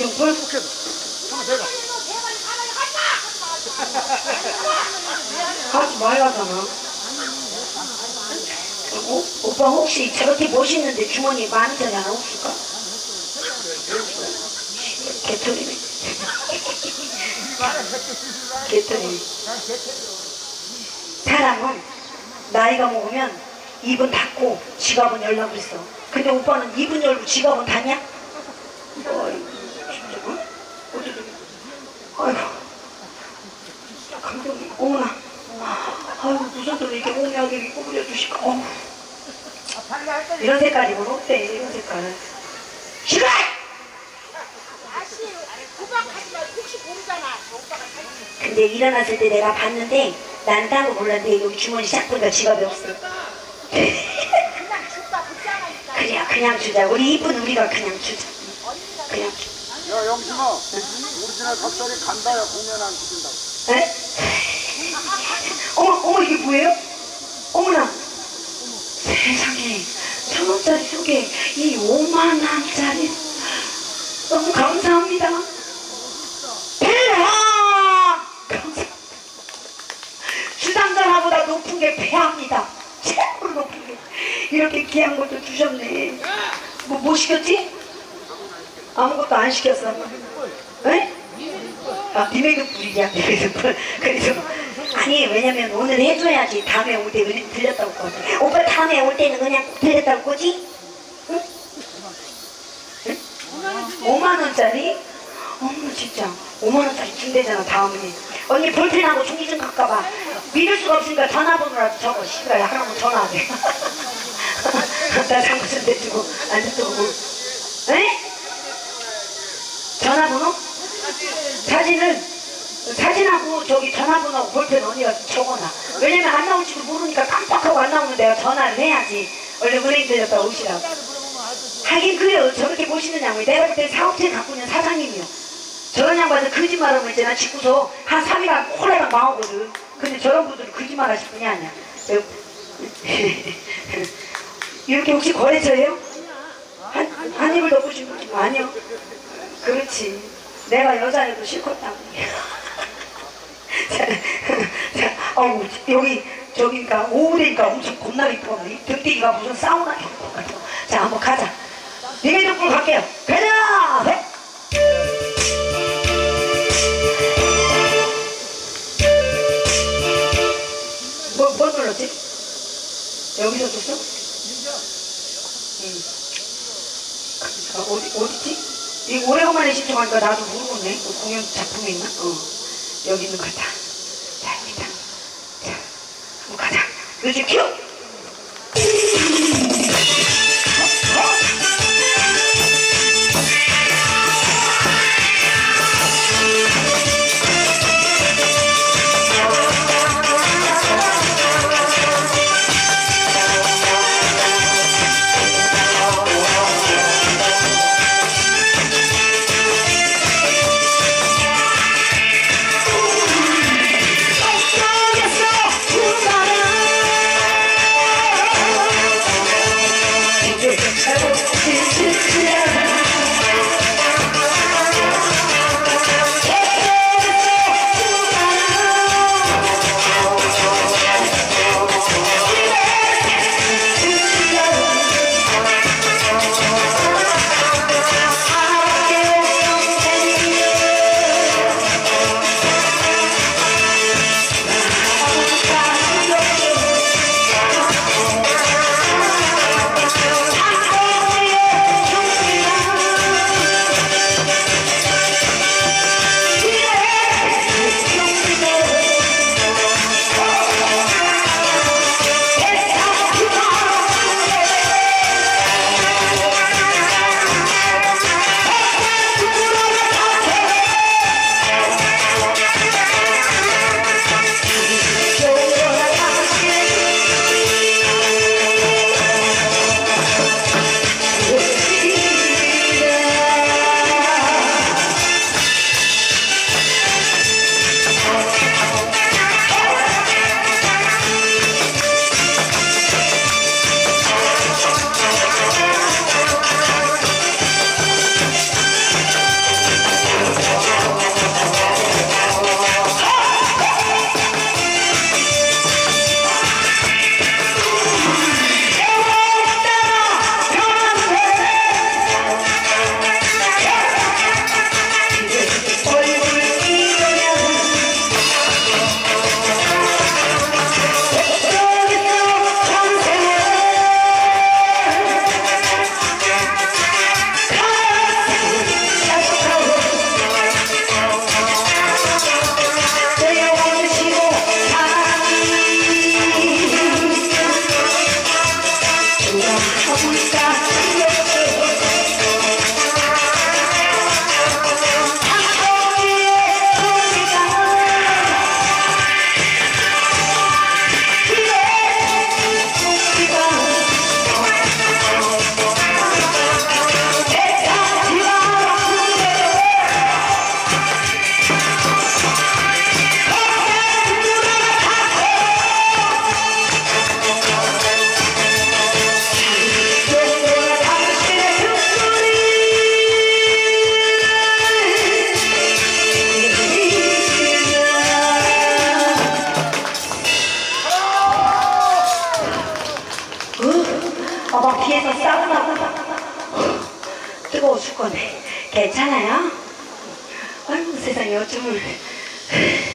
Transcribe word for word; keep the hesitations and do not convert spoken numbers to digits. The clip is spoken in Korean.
등불? 한번 대봐. 하지 말라잖아. 오, 오빠 혹시 저렇게 멋있는데 주머니 만 원짜리 하나 없을까? 개털이네. 개털이네. 사람은 나이가 먹으면 입은 닫고 지갑은 열라고 그랬어. 근데 오빠는 입은 열고 지갑은 닫냐? 어이, 진짜, 어? 어쩌지? 아이고. 감독님, 어머나. 아이고, 무슨 또 이렇게 오묘하게 꾸부려주실까? 어우. 이런 색깔이면 어때? 이런 색깔은. 싫어! 다시 구박하지 말고 혹시 모르잖아. 오빠가 근데 일어났을 때 내가 봤는데 난 따로 몰랐는데 여기 주머니 싹 보니까 지갑이 없어. 그냥 줄까 불쌍하니까. 그래, 그냥 주자. 우리 이쁜 우리가 그냥 주자. 그냥 주자. 야, 영심아. 우리 집에 갑자기 간다야 공연 안 시킨다고. 에? 어머, 어머, 이게 뭐예요? 어머나. 세상에, 천 원짜리 속에 이 오만 원짜리. 너무 감사합니다. 폐하! 감사합니다. 주상전화보다 높은 게 폐하입니다. 최고로 높은 게. 이렇게 귀한 것도 주셨네. 뭐, 뭐 시켰지? 아무것도 안 시켰어. 에? 아, 비매듭불이야, 비매듭불. 그래서, 아니, 왜냐면 오늘 해줘야지. 다음에 올 때 들렸다 올 거거든. 오빠 다음에 올 때는 그냥 들렸다 올 거지? 응? 응? 오만 원짜리? 어머, 진짜. 오만 원짜리 준대잖아, 다음에. 언니 볼펜하고 종이 좀 갖가봐. 믿을 수가 없으니까 전화번호라도 적어. 씨발, 하나만 전화하게. 나 장부선 대주고, 안 듣고. 에? 전화번호? 사진을 사진하고 저기 전화번호 볼펜 언니가 적어놔. 왜냐면 안 나올지도 모르니까 깜빡하고 안 나오면 내가 전화를 해야지. 원래 은행 들렸다 오시라고. 하긴 그래요. 저렇게 보시느냐고. 내가 그때 사업체 갖고 있는 사장님이요. 저런 양반은 거짓말하면 있잖아. 짓고서 한 삼 일간 콜라랑 망하거든. 근데 저런 분들은 거짓말 하실 분이 아니야. 이렇게 혹시 거래처예요? 한, 한 입을 넣어보신 분 아니요. 그렇지. 내가 여자애도 싫겠다고. 자, 자, 어우, 여기, 저기니까, 오후 되니까 엄청 겁나 이뻐. 이 등대기가 무슨 사우나 것 같아. 자, 한번 가자. 니네 등불 갈게요. 가자! 네. 뭐, 뭐 눌렀지? 여기서 줬어? 응. 아, 어디, 어디지? 이 오래간만에 신청하니까 나도 모르겠네. 그 공연 작품이 있나? 어. 여기 있는 것 같다. 자, 여기다. 자, 한번 가자. 뮤직 큐! 어머, 뒤에서 싸우나 보다. 뜨거워 죽겠네. 괜찮아요? 아이고, 세상에 어쩌면.